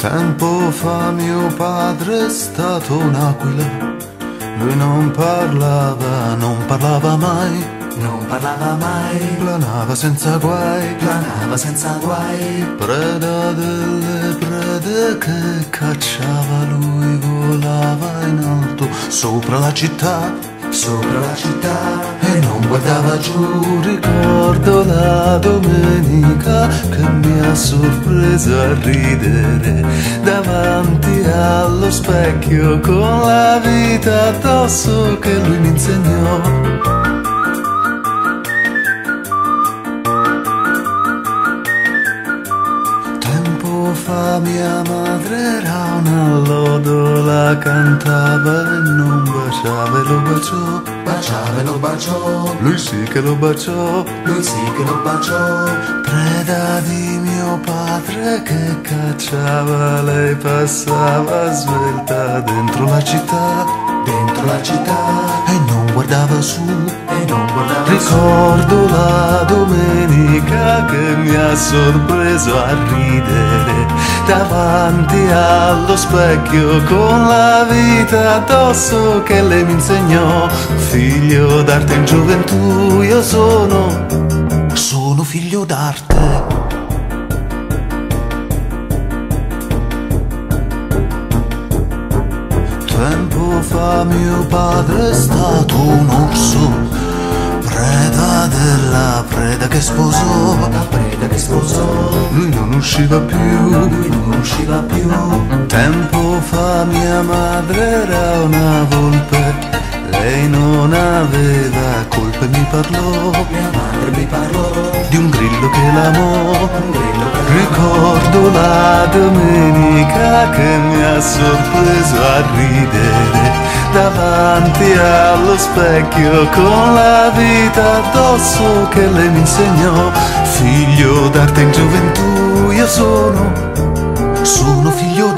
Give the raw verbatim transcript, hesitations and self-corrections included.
Tempo fa mio padre è stato un'aquila. Lui non parlava, non parlava mai, non parlava mai, planava senza guai, planava senza guai, preda delle prede che cacciava, lui volava in alto sopra la città, sopra la città, e non guardava giù. Ricordo la domenica che mi ha sorpreso a ridere davanti allo specchio con la vita addosso che lui mi insegnò. Tempo fa mia madre era una lodola, cantava e non baciava e lo baciò, baciava e lo baciò, lui sì che lo baciò, lui sì che lo baciò. Preda di mio padre che cacciava, lei passava svelta dentro la città, dentro la città, e non guardava su, e non guardava ricordo su. La domenica che mi ha sorpreso a ridere davanti allo specchio con la vita addosso che lei mi insegnò. Figlio d'arte in gioventù io sono, sono figlio d'arte. Tempo fa mio padre è stato un orso, preda della preda che sposò, la preda che sposò, lui non usciva più, lui non usciva più. Tempo fa mia madre era una volpe, lei non aveva colpe, mi parlò, mia madre mi parlò di un grillo che l'amò, un grillo che ricordo la domenica che mi ha sorpreso a ridere davanti allo specchio con la vita addosso che lei mi insegnò. Figlio d'arte in gioventù io sono, sono figlio